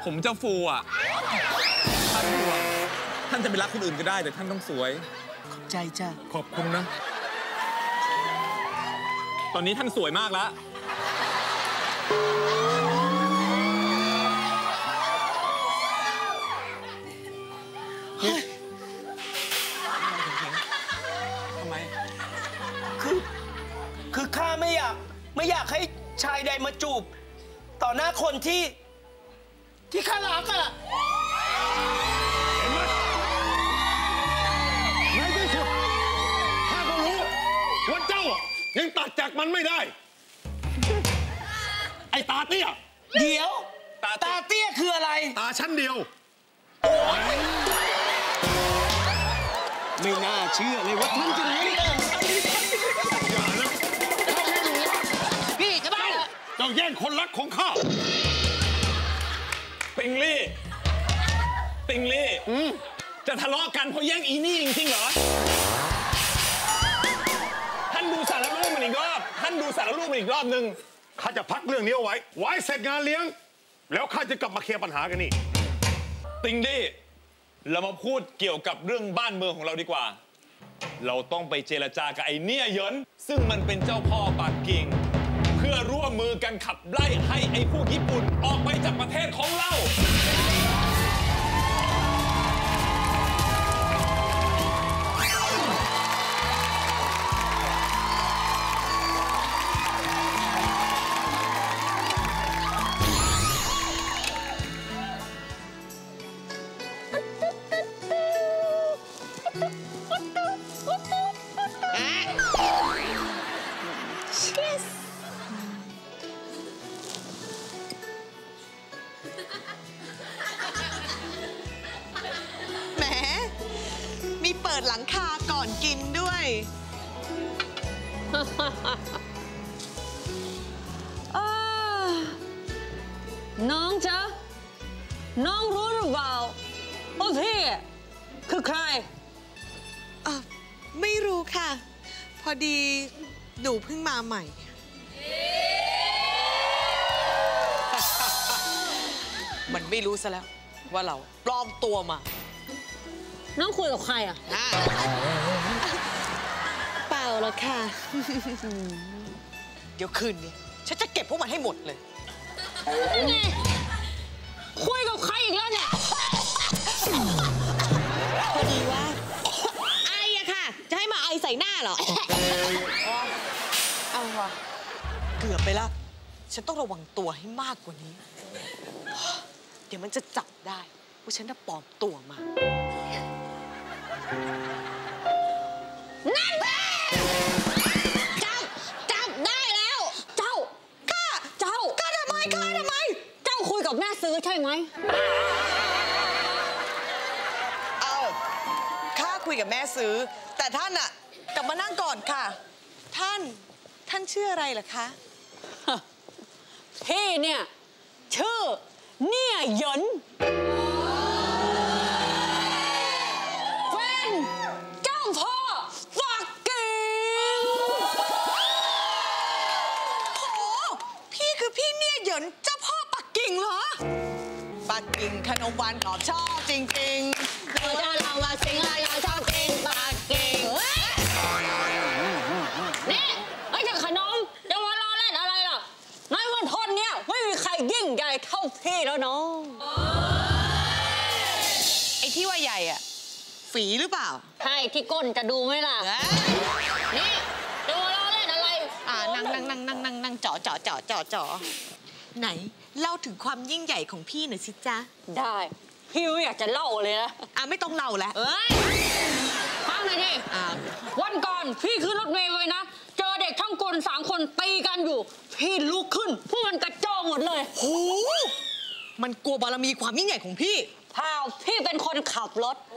ผมจะฟูอ่ะท่านห่วงท่านจะไปรักคนอื่นก็ได้แต่ท่านต้องสวยขอบใจจ้ะขอบคุณนะตอนนี้ท่านสวยมากแล้วทำไมคือข้าไม่อยากให้ชายใดมาจูบต่อหน้าคนที่ข้ารักอะเห็นไหมในที่สุดข้าก็รู้ว่าเจ้ายังตัดจากมันไม่ได้ไอ้ตาเตี้ยเดี๋ยวตาเตี้ยคืออะไรตาชั้นเดียวไม่น่าเชื่อเลยว่าท่านจะรู้อย่านะพี่จะบ้าเหรอเจ้าแย่งคนรักของข้าปิงลี่จะทะเลาะกันเพราะแย่งอีนี่จริงๆเหรอท่านดูสารรูปมันอีกรอบนึงข้าจะพักเรื่องนี้เอาไว้เสร็จงานเลี้ยงแล้วข้าจะกลับมาเคลียร์ปัญหากันนี่ปิงลี่เรามาพูดเกี่ยวกับเรื่องบ้านเมืองของเราดีกว่าเราต้องไปเจรจากับไอ้เนี่ยเหยินซึ่งมันเป็นเจ้าพ่อปักกิ่งเพื่อร่วมมือกันขับไล่ให้ไอ้พวกญี่ปุ่นออกไปจากประเทศของเรามีเปิดหลังคาก่อนกินด้วยน้องจ๊ะน้องรู้หรือเปล่าว่าพี่คือใครไม่รู้ค่ะพอดีหนูเพิ่งมาใหม่มันไม่รู้ซะแล้วว่าเราปลอมตัวมาน้องคุยกับใครอ่ะเปล่าหรอกค่ะเดี๋ยวคืนนี้ฉันจะเก็บพวกมันให้หมดเลยไงคุยกับใครอีกแล้วเนี่ยพอดีว่าไออะค่ะจะให้มาไอใส่หน้าเหรอเอาว่ะเกือบไปแล้วฉันต้องระวังตัวให้มากกว่านี้เดี๋ยวมันจะจับได้ว่าฉันน่ะปลอมตัวมานั่นจับได้แล้วเจ้าทำไมเจ้าคุยกับแม่ซื้อใช่ไหมข้าคุยกับแม่ซื้อแต่ท่านอะกลับมานั่งก่อนค่ะท่านชื่ออะไรล่ะคะพี่เนี่ยชื่อเนี่ยเหยินเป็นเจ้าพ่อปักกิ่งโหพี่คือพี่เนี่ยเหยินเจ้าพ่อปักกิ่งเหรอปักกิ่งขนมหวานของชอบจริงๆเราจะลองมาสิงเราชอบกินปักกิ่งนี่ไม่ใช่ขนมจะมาล้อเล่นอะไรล่ะในวันทนเนี่ยไม่มีใครยิ่งใหญ่เท่าพี่แล้วน้องไอ้ที่ว่าใหญ่อะฝีหรือเปล่าใช่ที่ก้นจะดูไหมล่ะนี่จะมาล้อเล่นอะไรนั่งจ่อไหนเล่าถึงความยิ่งใหญ่ของพี่หน่อยสิจ๊ะได้พี่ไม่อยากจะเล่าเลยนะไม่ต้องเล่าแล้วฟังหน่อยดิวันก่อนพี่ขึ้นรถเมล์ไว้นะเจอเด็กช่างกล3 คนตีกันอยู่พี่ลุกขึ้นพวกมันกระโจนหมดเลยโหมันกลัวบารมีความยิ่งใหญ่ของพี่เปล่าพี่เป็นคนขับรถ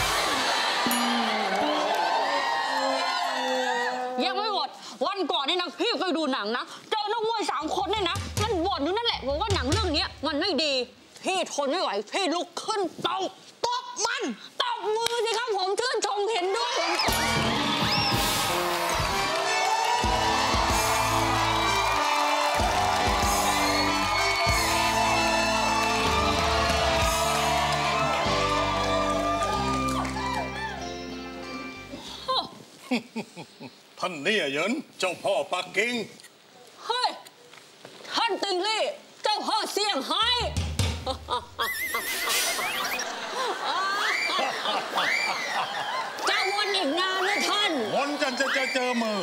ยังไม่หมดวันก่อนนี่นะพี่ไปดูหนังนะเจอนักมวย3 คนเนี่ยนะมันบ่นอยู่นั่นแหละบอกว่าหนังเรื่องนี้มันไม่ดีพี่ทนไม่ไหวพี่ลุกขึ้นตบมันตบมือสิครับผมชื่นชมเห็นด้วยท่านเนี่ยเหยินเจ้าพ่อปักกิ่งเฮ้ย ท่านติงลี่ เจ้าพ่อเสี่ยงไฮ้ จะวนอีกนานนะท่านวนจนจะเจอมือ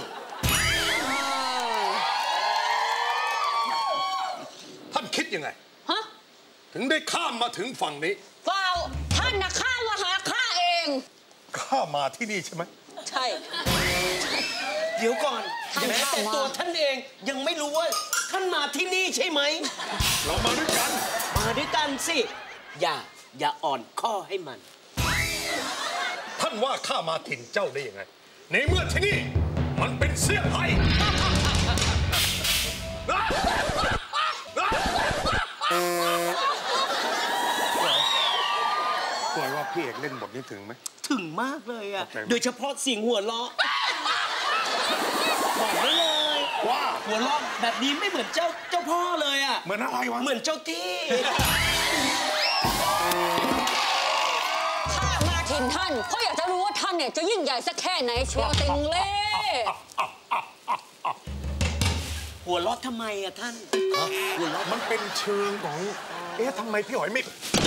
ท่านคิดยังไงฮะถึงได้ข้ามมาถึงฝั่งนี้เปล่า ท่านนะข้ามาหาข้าเองข้ามาที่นี่ใช่ไหมใช่เดี๋ยวก่อนท่านแม้แต่เข้ามาตัวท่านเองยังไม่รู้ว่าท่านมาที่นี่ใช่ไหมเรามาด้วยกันมาด้วยกันสิ อย่าอ่อนข้อให้มันท่านว่าข้ามาถิ่นเจ้าได้ยังไง ในเมื่อที่นี่มันเป็นเซี่ยงไฮ้ ปล่อยว่าพี่เอกเล่นบทนี้ถึงไหมถึงมากเลยอ่ะขอบใจมากโดยเฉพาะเสียงหัวเราะบอกได้เลยว่าหัวเราะแบบนี้ไม่เหมือนเจ้าพ่อเลยอ่ะเหมือนอะไรวะเหมือนเจ้าที่ข้ามาถิ่นท่านเพราะอยากจะรู้ว่าท่านเนี่ยจะยิ่งใหญ่สักแค่ไหนเชียวติงเล่หัวเราะทำไมอ่ะท่านหัวเราะมันเป็นเชิงของ เอ๊ะทำไมพี่หอยไม่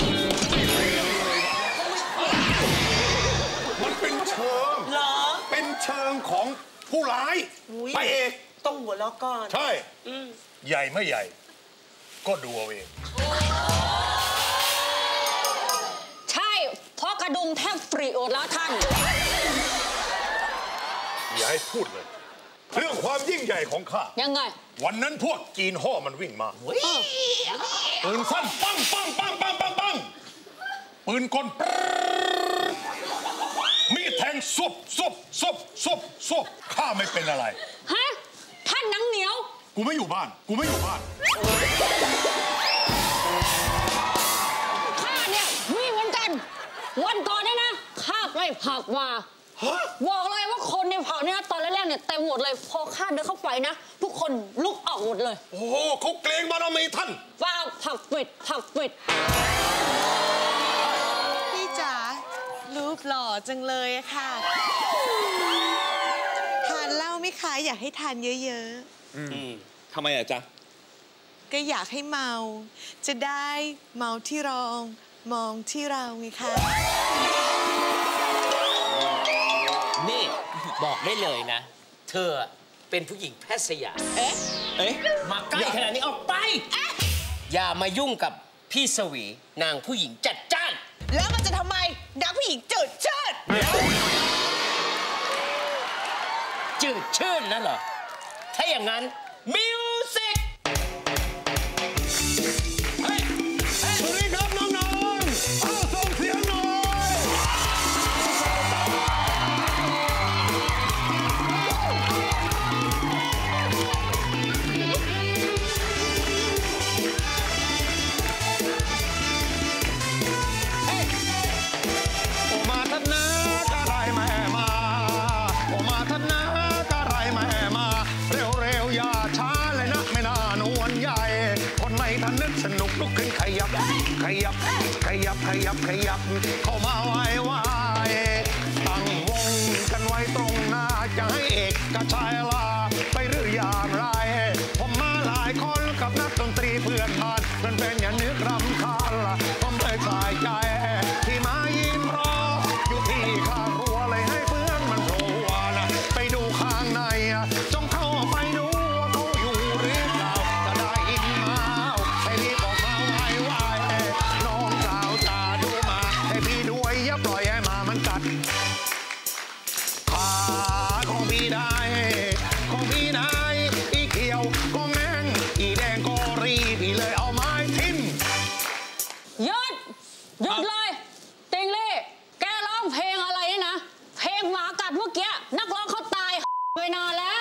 มันเป็นเชิงเหรอเป็นเชิงของผู้ร้ายอุ๊ยไปเอกต้องหัวเราะก่อนใช่ ใหญ่ไม่ใหญ่ ก็ดูเอาเองใช่ เพราะกระดุมแทบปริโอดแล้วท่านอย่าให้พูดเลย เรื่องความยิ่งใหญ่ของข้ายังไงวันนั้นพวกจีนห่อมันวิ่งมาปืนสั้นปังปังปังปังปังปังปืนกลมีดแทงซุบซุบซุบซุบซุบข้าไม่เป็นอะไรฮะ ท่านหนังเหนียวกูไม่อยู่บ้าน กูไม่อยู่บ้านข้าเนี่ยมีเหมือนกัน วันก่อนเนี่ยนะข้าไปผักมา บอกเลยว่าคนในผักเนี่ยตอนแรกๆเนี่ยเต็มหมดเลย พอข้าเดินเข้าไปนะ ทุกคนลุกออกหมดเลยโอ้โหเขาเกรงบารมีท่านว่าผักปิดผักปิดพี่จ๋ารูปหล่อจังเลยอะค่ะ ทานเหล้าไหม่คะอยากให้ทานเยอะทำไมอะจ๊ะๆ ก็อยากให้เมา จะได้เมาที่รอง มองที่เราไงคะนี่บอกได้เลยนะ เธอเป็นผู้หญิงแพทย์สยามเอ๊ะเอ๊ะ มาใกล้ขนาดนี้ออกไป อย่ามายุ่งกับพี่สวีนางผู้หญิงจัดจ้านแล้วมันจะทำไมนักผู้หญิงจืดเชิดจืดชื่นนั่นเหรอ ถ้าอย่างนั้น มิวสิกสวัสดีครับน้องๆเอาส่งเสียงหน่อย โอมาทัดนะกะไรแม่มา โอมาทัดนะกะไรแม่มา เร็วๆอย่าช้าเลยนะไม่น่านวลใหญ่ คนไม่ทันนึกสนุกลุกขึ้นขยับ ขยับ ขยับ ขยับ ขยับ เข้ามาไวๆตั้งวงกันไว้ตรงหน้าจะให้เอกกับชายลาไปหรืออย่างไร ผมมาหลายคนกับนักดนตรีเพื่อนบ้านเป็นอย่านึกรำคาญละผมเลยสายใจที่มายิ้มรออยู่ที่ข้างรั้วเลยให้เพื่อนมันโผล่นะไปดูข้างในจงเข้าไปดูว่าเขาอยู่หรือเปล่าจะได้อินมาให้รีบออกมาไวๆน้องสาวจ๋าดูมาให้พี่ด้วยอย่าปล่อยให้มามันกัดขาของพี่ได้ของพี่ได้อีเขียวก็แมงอีแดงก็รีพี่เลยเอาไม้ทิ้มหยุด หยุดเลย ติงเล่แกร้องเพลงอะไรเนี่ยนะ เพลงหมากัดเมื่อกี้ นักร้องเขาตายไปนานแล้ว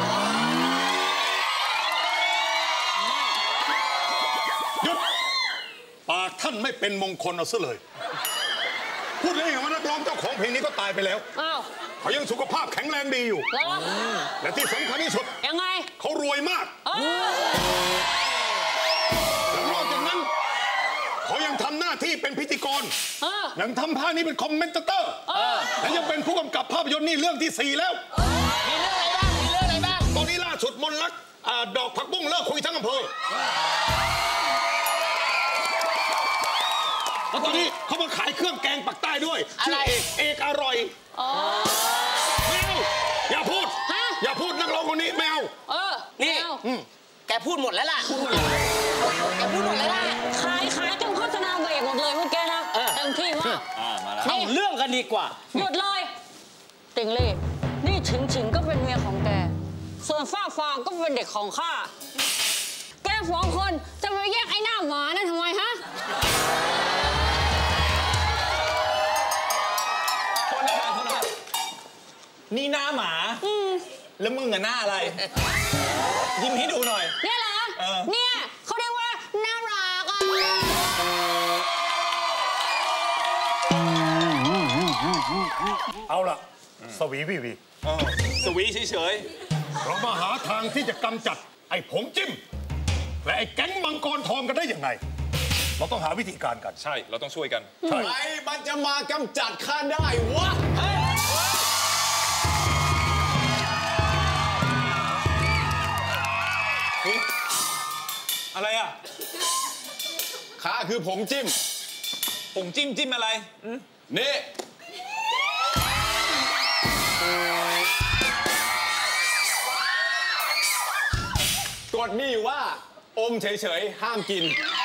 หยุดปากท่านไม่เป็นมงคลเอาซะเลย พูดได้ไงว่านักร้องเจ้าของเพลงนี้ก็ตายไปแล้วอ้าวเขายังสุขภาพแข็งแรงดีอยู่แล้วและที่สำคัญที่สุดยังไงเขารวยมากเออและนอกจากนั้น เขายังทำหน้าที่เป็นพิธีกรรยังทำภาคนี้เป็นคอมเมนเตอร์และยังเป็นผู้กำกับภาพยนตร์นี่เรื่องที่ 4 แล้วมีเรื่องอะไรบ้างมีเรื่องอะไรบ้างตอนนี้ล่าสุดมนต์รักดอกผักบุ้งเลิกคุยทั้งอำเภอแล้วตอนนี้เขามาขายเครื่องแกงปักใต้ด้วยชื่อเอกอร่อยไม่เอาอย่าพูดอย่าพูดนักร้องคนนี้ไม่เอานี่แกพูดหมดแล้วล่ะแกพูดหมดแล้วล่ะขายจนโฆษณาเบรกหมดเลยพวกแกนะเต็มที่มากมาแล้วเข้าเรื่องกันดีกว่าหยุดเลยติงเล่นี่ฉิงก็เป็นเมียของแก ส่วนฟ้าฟางก็เป็นเด็กของข้า แกสองคนจะมาแยกไอ้หน้าหมานั่นทำไมฮะโทษนะครับนี่หน้าหมา แล้วมึงอะหน้าอะไร ยิ้มให้ดูหน่อยเนี่ยเหรอ เนี่ยเขาเรียกว่าน่ารักอ่ะเอาล่ะสวีวีสวีเฉยเรามาหาทางที่จะกำจัดไอ้ผงจิ้มและไอ้แก๊งมังกรทองกันได้ยังไงเราต้องหาวิธีการกันๆ ใช่ เราต้องช่วยกันใช่ใครมันจะมากำจัดข้าได้วะอะไรอ่ะข้าคือผงจิ้มผงจิ้มอะไรนี่ กฎมีอยู่ว่า อมเฉยๆ ห้ามกิน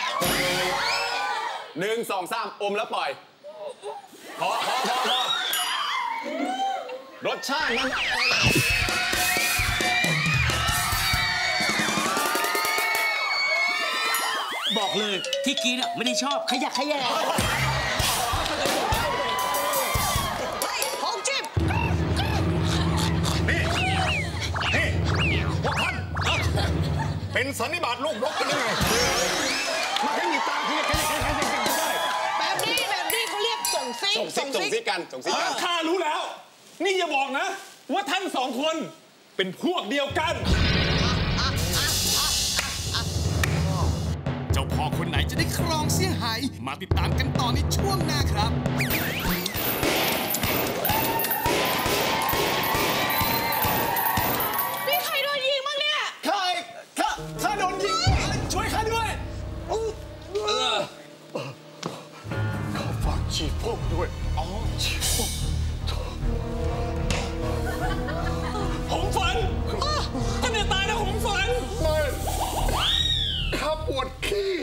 1 2 3 อมแล้วปล่อย พอรสชาติมันบอกเลยที่กินอ่ะไม่ได้ชอบขยะแขยงผงจิ้มนี่พวกท่านเป็นสันนิบาตลูกนกกันยังไงมาให้มีตาที่จะได้แบบนี้เขาเรียกส่งซิกส่งซิกกันข้ารู้แล้ว นี่อย่าบอกนะ ว่าท่านสองคนเป็นพวกเดียวกันเจ้าพ่อคนไหนจะได้ครองเซี่ยงไฮ้มาติดตามกันต่อในช่วงหน้าครับนี่ใครโดนยิงบ้างเนี่ยข้าโดนยิง ช่วยข้าด้วยเขาฝากฉีดพวกด้วยฉีดพวกผมฝันท่านอย่าตายนะผมฝันไม่ข้าปวดขี้